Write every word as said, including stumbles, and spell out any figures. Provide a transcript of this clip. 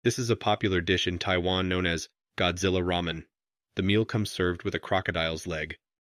This is a popular dish in Taiwan known as Godzilla Ramen. The meal comes served with a crocodile's leg.